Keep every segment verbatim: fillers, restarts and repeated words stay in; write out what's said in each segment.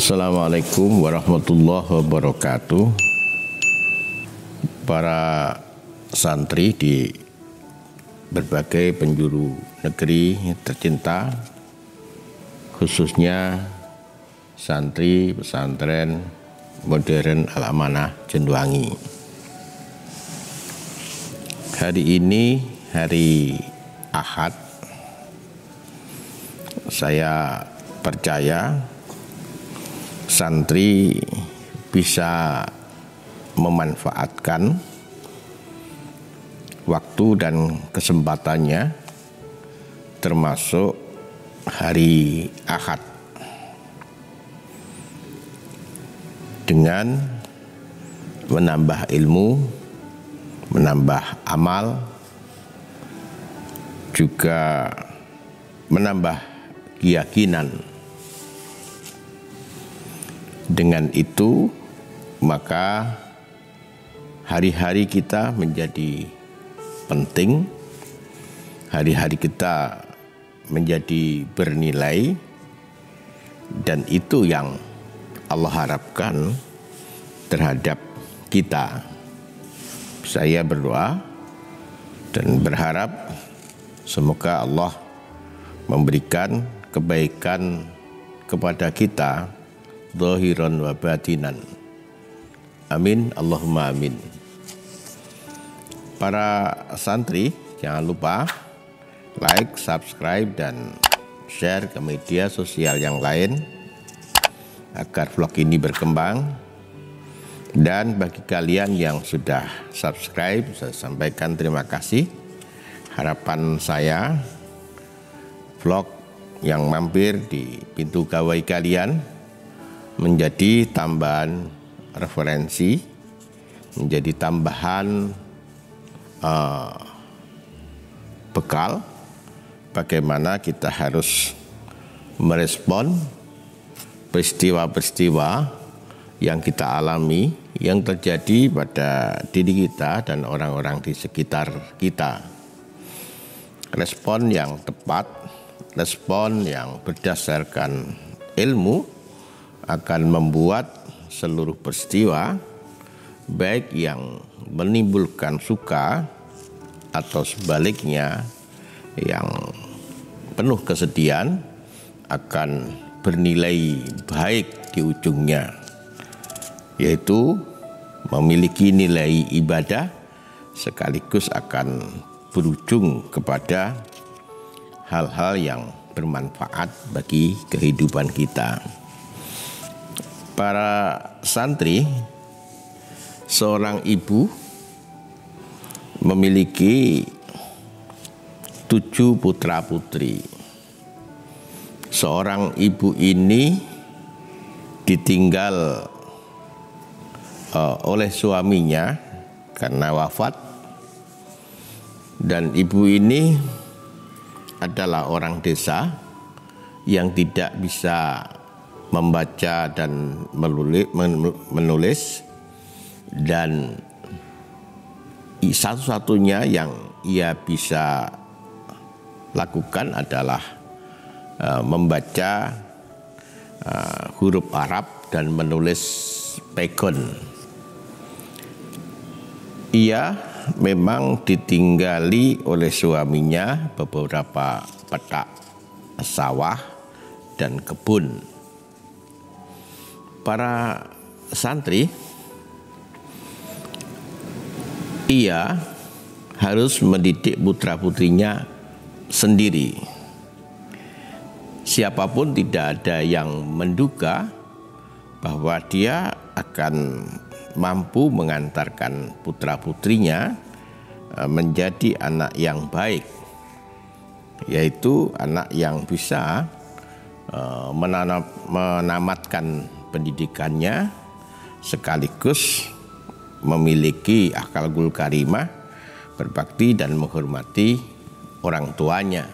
Assalamualaikum warahmatullahi wabarakatuh. Para santri di berbagai penjuru negeri tercinta, khususnya santri pesantren modern Al-Amanah Jendwangi. Hari ini hari Ahad, saya percaya santri bisa memanfaatkan waktu dan kesempatannya, termasuk hari Ahad, dengan menambah ilmu, menambah amal, juga menambah keyakinan. Dengan itu, maka hari-hari kita menjadi penting, hari-hari kita menjadi bernilai, dan itu yang Allah harapkan terhadap kita. Saya berdoa dan berharap semoga Allah memberikan kebaikan kepada kita, zahiran wa batinan. Amin, Allahumma amin. Para santri, jangan lupa like, subscribe, dan share ke media sosial yang lain agar vlog ini berkembang. Dan bagi kalian yang sudah subscribe, saya sampaikan terima kasih. Harapan saya, vlog yang mampir di pintu gawai kalian menjadi tambahan referensi, menjadi tambahan uh, bekal bagaimana kita harus merespon peristiwa-peristiwa yang kita alami, yang terjadi pada diri kita dan orang-orang di sekitar kita. Respon yang tepat, respon yang berdasarkan ilmu akan membuat seluruh peristiwa, baik yang menimbulkan suka atau sebaliknya yang penuh kesedihan, akan bernilai baik di ujungnya, yaitu memiliki nilai ibadah sekaligus akan berujung kepada hal-hal yang bermanfaat bagi kehidupan kita. Para santri, seorang ibu memiliki tujuh putra putri. Seorang ibu ini ditinggal uh, oleh suaminya karena wafat, dan ibu ini adalah orang desa yang tidak bisa membaca dan menulis, dan satu-satunya yang ia bisa lakukan adalah uh, membaca uh, huruf Arab dan menulis pegon. Ia memang ditinggali oleh suaminya beberapa petak sawah dan kebun. Para santri, ia harus mendidik putra-putrinya sendiri. Siapapun tidak ada yang menduga bahwa dia akan mampu mengantarkan putra-putrinya menjadi anak yang baik, yaitu anak yang bisa menanam, menamatkan pendidikannya sekaligus memiliki akhlakul karimah, berbakti dan menghormati orang tuanya.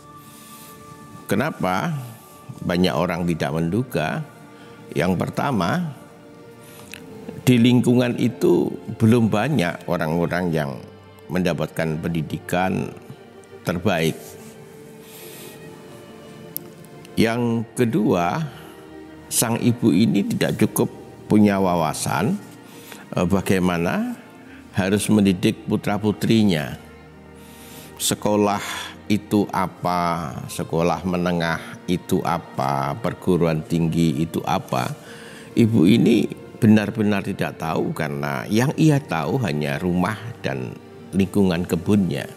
Kenapa banyak orang tidak menduga? Yang pertama, di lingkungan itu belum banyak orang-orang yang mendapatkan pendidikan terbaik. Yang kedua, sang ibu ini tidak cukup punya wawasan eh, bagaimana harus mendidik putra-putrinya. Sekolah itu apa, sekolah menengah itu apa, perguruan tinggi itu apa. Ibu ini benar-benar tidak tahu karena yang ia tahu hanya rumah dan lingkungan kebunnya.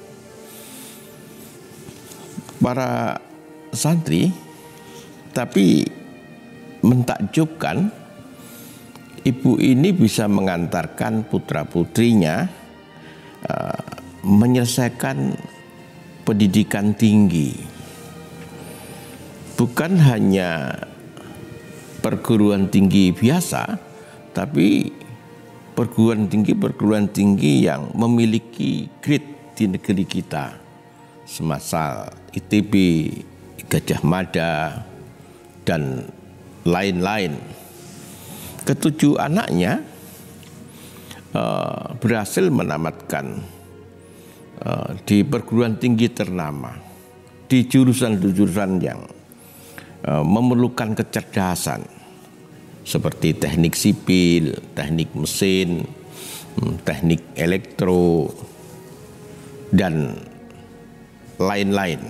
Para santri tapi mentakjubkan, ibu ini bisa mengantarkan putra-putrinya uh, menyelesaikan pendidikan tinggi. Bukan hanya perguruan tinggi biasa, tapi perguruan tinggi-perguruan tinggi yang memiliki grade di negeri kita. Semisal I T B, Gajah Mada, dan lain-lain. Ketujuh anaknya uh, berhasil menamatkan uh, di perguruan tinggi ternama, di jurusan-jurusan yang uh, memerlukan kecerdasan, seperti teknik sipil, teknik mesin, teknik elektro, dan lain-lain.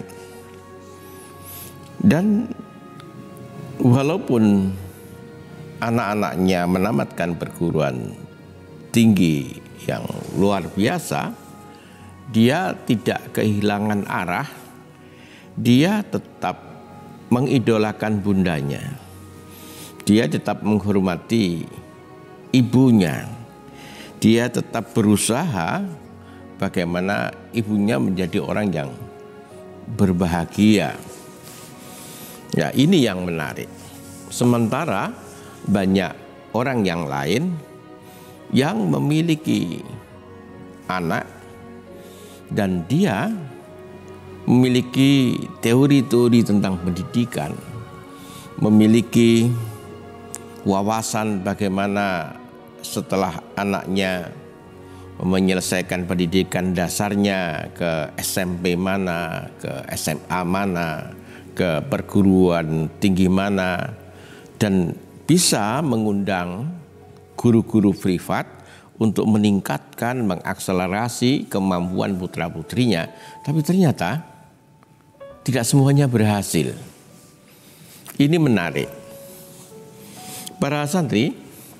Dan walaupun anak-anaknya menamatkan perguruan tinggi yang luar biasa, dia tidak kehilangan arah, dia tetap mengidolakan bundanya. Dia tetap menghormati ibunya. Dia tetap berusaha bagaimana ibunya menjadi orang yang berbahagia. Ya, ini yang menarik. Sementara banyak orang yang lain yang memiliki anak dan dia memiliki teori-teori tentang pendidikan, memiliki wawasan bagaimana setelah anaknya menyelesaikan pendidikan dasarnya ke S M P mana, ke S M A mana, ke perguruan tinggi mana, dan bisa mengundang guru-guru privat untuk meningkatkan, mengakselerasi kemampuan putra-putrinya. Tapi ternyata tidak semuanya berhasil. Ini menarik. Para santri,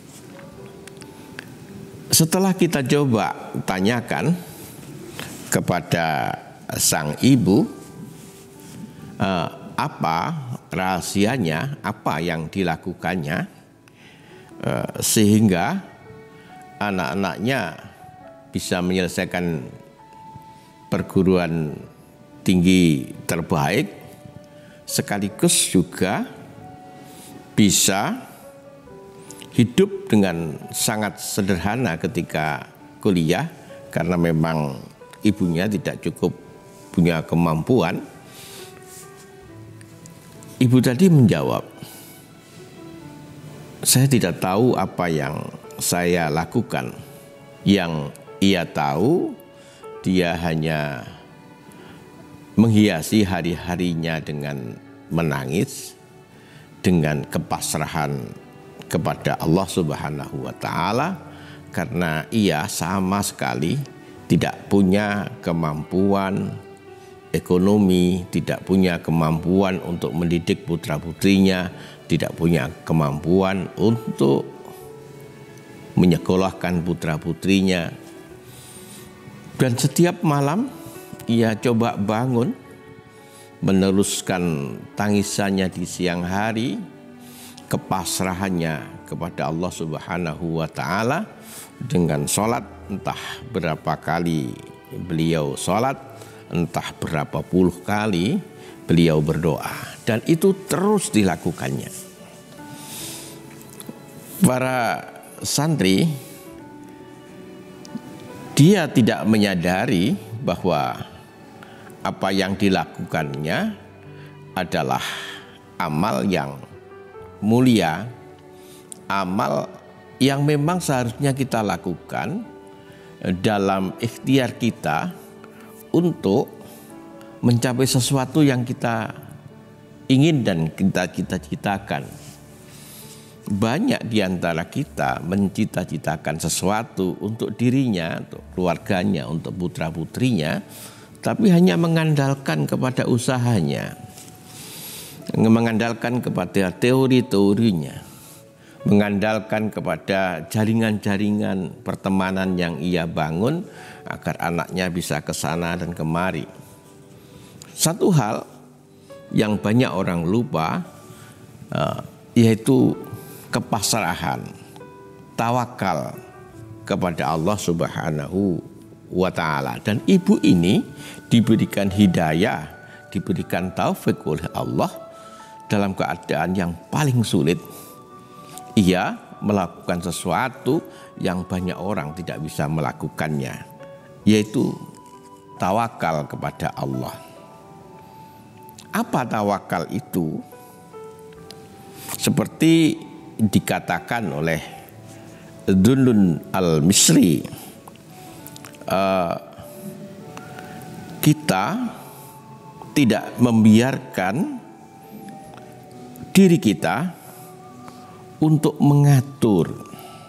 setelah kita coba tanyakan kepada sang ibu eh, apa rahasianya, apa yang dilakukannya eh, sehingga anak-anaknya bisa menyelesaikan perguruan tinggi terbaik, sekaligus juga bisa hidup dengan sangat sederhana ketika kuliah karena memang ibunya tidak cukup punya kemampuan. Ibu tadi menjawab, saya tidak tahu apa yang saya lakukan. Yang ia tahu, dia hanya menghiasi hari-harinya dengan menangis, dengan kepasrahan kepada Allah Subhanahu wa Ta'ala, karena ia sama sekali tidak punya kemampuan ekonomi, tidak punya kemampuan untuk mendidik putra-putrinya, tidak punya kemampuan untuk menyekolahkan putra-putrinya. Dan setiap malam ia coba bangun, meneruskan tangisannya di siang hari, kepasrahannya kepada Allah Subhanahu wa Ta'ala dengan sholat. Entah berapa kali beliau sholat, entah berapa puluh kali beliau berdoa, dan itu terus dilakukannya. Para santri, dia tidak menyadari bahwa apa yang dilakukannya adalah amal yang mulia, amal yang memang seharusnya kita lakukan dalam ikhtiar kita untuk mencapai sesuatu yang kita ingin dan kita cita-citakan. banyak di antara kita mencita-citakan sesuatu untuk dirinya, untuk keluarganya, untuk putra-putrinya, tapi hanya mengandalkan kepada usahanya, mengandalkan kepada teori-teorinya, mengandalkan kepada jaringan-jaringan pertemanan yang ia bangun agar anaknya bisa ke sana dan kemari. Satu hal yang banyak orang lupa uh, yaitu kepasrahan, tawakal kepada Allah Subhanahu wa ta'ala. Dan ibu ini diberikan hidayah, diberikan taufik oleh Allah dalam keadaan yang paling sulit. Ia melakukan sesuatu yang banyak orang tidak bisa melakukannya, yaitu tawakal kepada Allah. Apa tawakal itu? Seperti dikatakan oleh Dhunnun al-Misri, uh, kita tidak membiarkan diri kita untuk mengatur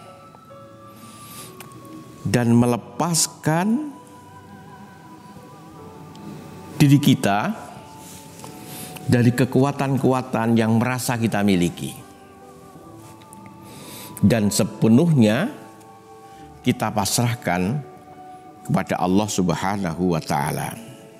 dan melepaskan diri kita dari kekuatan-kekuatan yang merasa kita miliki, dan sepenuhnya kita pasrahkan kepada Allah Subhanahu wa ta'ala.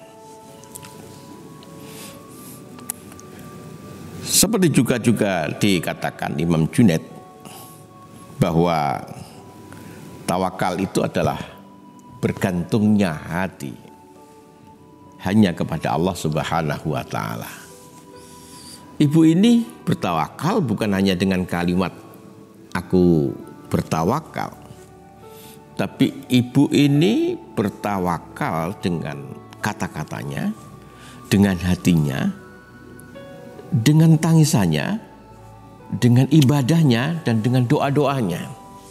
Seperti juga juga dikatakan Imam Junaid bahwa tawakal itu adalah bergantungnya hati hanya kepada Allah Subhanahu wa ta'ala. Ibu ini bertawakal bukan hanya dengan kalimat aku bertawakal, tapi ibu ini bertawakal dengan kata-katanya, dengan hatinya, dengan tangisannya, dengan ibadahnya, dan dengan doa-doanya.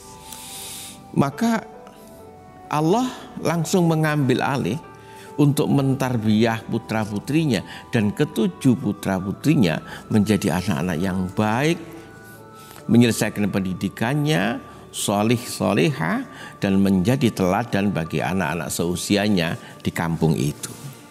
Maka Allah langsung mengambil alih untuk mentarbiyah putra-putrinya, dan ketujuh putra-putrinya menjadi anak-anak yang baik, menyelesaikan pendidikannya, solih-solihah, dan menjadi teladan bagi anak-anak seusianya di kampung itu.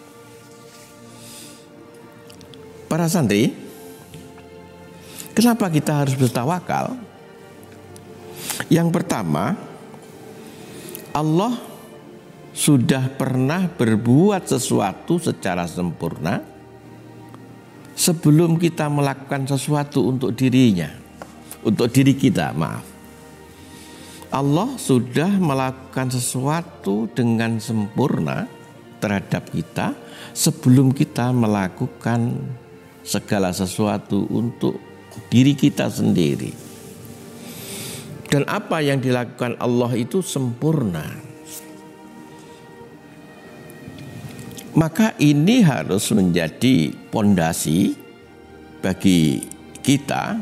Para santri, kenapa kita harus bertawakal? Yang pertama, Allah sudah pernah berbuat sesuatu secara sempurna sebelum kita melakukan sesuatu untuk dirinya, untuk diri kita, maaf. Allah sudah melakukan sesuatu dengan sempurna terhadap kita sebelum kita melakukan segala sesuatu untuk diri kita sendiri. Dan apa yang dilakukan Allah itu sempurna. Maka ini harus menjadi pondasi bagi kita.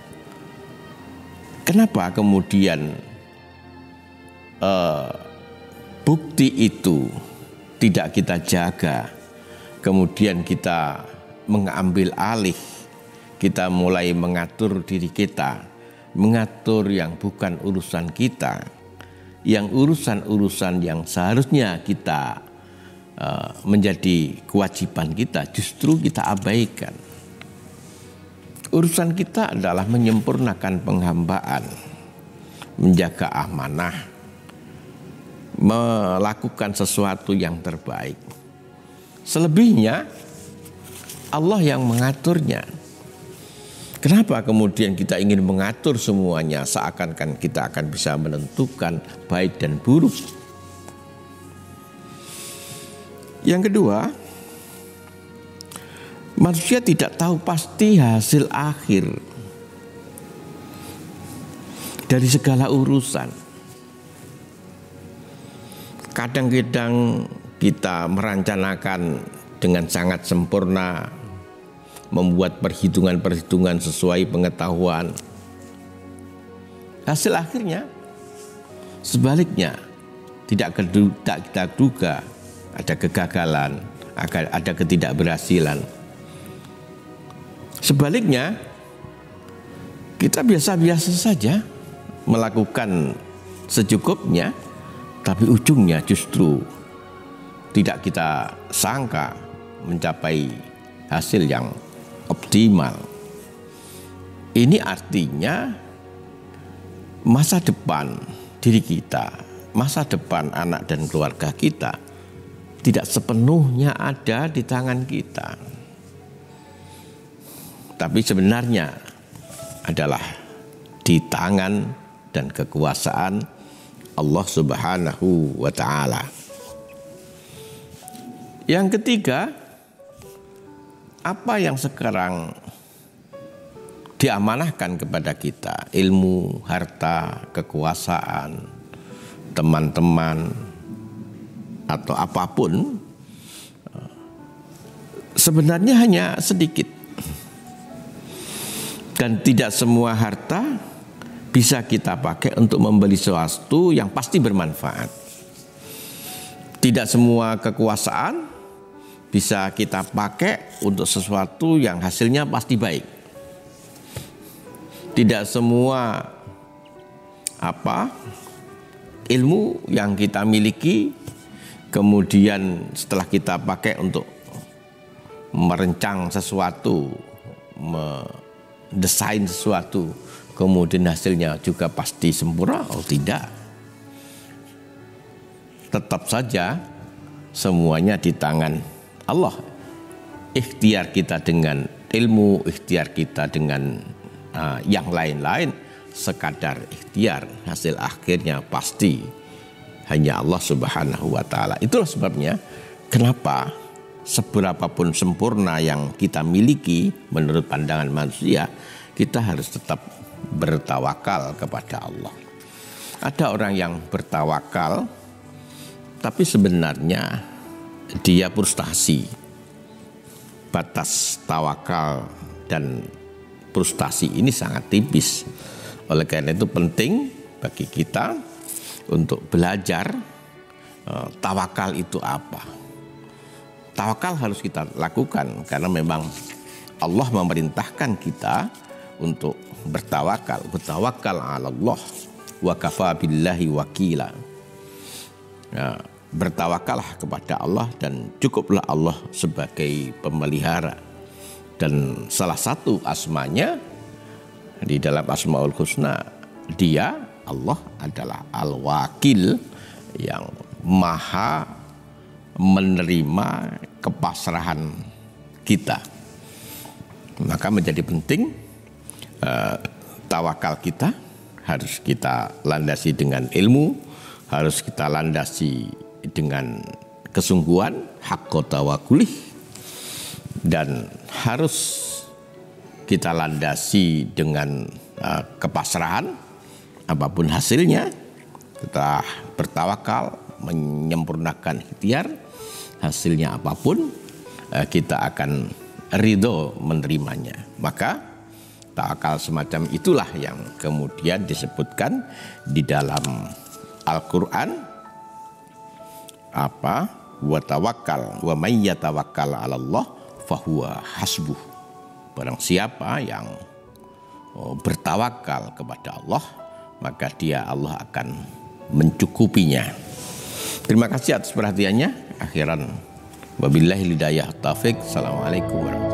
Kenapa kemudian uh, bukti itu tidak kita jaga, kemudian kita mengambil alih, kita mulai mengatur diri kita, mengatur yang bukan urusan kita, yang urusan-urusan yang seharusnya kita Uh, menjadi kewajiban kita, justru kita abaikan. Urusan kita adalah menyempurnakan penghambaan, menjaga amanah, melakukan sesuatu yang terbaik. Selebihnya Allah yang mengaturnya. Kenapa kemudian kita ingin mengatur semuanya seakan-akan kita akan bisa menentukan baik dan buruk? Yang kedua, manusia tidak tahu pasti hasil akhir dari segala urusan. Kadang-kadang kita merencanakan dengan sangat sempurna, membuat perhitungan-perhitungan sesuai pengetahuan. Hasil akhirnya sebaliknya, tidak kita duga. Ada kegagalan, ada ketidakberhasilan. Sebaliknya, kita biasa-biasa saja melakukan secukupnya, tapi ujungnya justru tidak kita sangka mencapai hasil yang optimal. Ini artinya masa depan diri kita, masa depan anak dan keluarga kita tidak sepenuhnya ada di tangan kita, tapi sebenarnya adalah di tangan dan kekuasaan Allah Subhanahu wa Ta'ala. Yang ketiga, apa yang sekarang diamanahkan kepada kita, ilmu, harta, kekuasaan, teman-teman, atau apapun, sebenarnya hanya sedikit. Dan tidak semua harta bisa kita pakai untuk membeli sesuatu yang pasti bermanfaat. Tidak semua kekuasaan bisa kita pakai untuk sesuatu yang hasilnya pasti baik. Tidak semua apa ilmu yang kita miliki kemudian setelah kita pakai untuk merancang sesuatu, mendesain sesuatu, kemudian hasilnya juga pasti sempurna. Oh tidak. Tetap saja semuanya di tangan Allah. Ikhtiar kita dengan ilmu, ikhtiar kita dengan uh, yang lain-lain, sekadar ikhtiar, hasil akhirnya pasti hanya Allah Subhanahu wa Ta'ala. Itulah sebabnya kenapa seberapapun sempurna yang kita miliki menurut pandangan manusia, kita harus tetap bertawakal kepada Allah. Ada orang yang bertawakal tapi sebenarnya dia frustasi. Batas tawakal dan frustasi ini sangat tipis. Oleh karena itu penting bagi kita untuk belajar uh, tawakal itu apa. Tawakal harus kita lakukan karena memang Allah memerintahkan kita untuk bertawakal. Bertawakal ala Allah wa kafa billahi wakila. Nah, bertawakallah kepada Allah dan cukuplah Allah sebagai pemelihara. Dan salah satu asmanya di dalam Asmaul Husna, dia Allah adalah Al-Wakil yang maha menerima kepasrahan kita. Maka menjadi penting uh, tawakal kita harus kita landasi dengan ilmu, harus kita landasi dengan kesungguhan, haqqa tawakulih, dan harus kita landasi dengan uh, kepasrahan apapun hasilnya. Kita bertawakal, menyempurnakan ikhtiar, hasilnya apapun uh, kita akan ridho menerimanya. Maka tawakal semacam itulah yang kemudian disebutkan di dalam Al-Quran apa wa tawakkal wa may yatawakkal 'ala Allah fahuwa hasbuh. Barang siapa yang oh, bertawakal kepada Allah, maka dia Allah akan mencukupinya. Terima kasih atas perhatiannya. Akhiran wabillahi hidayah taufik. Assalamualaikum warahmatullahi wabarakatuh.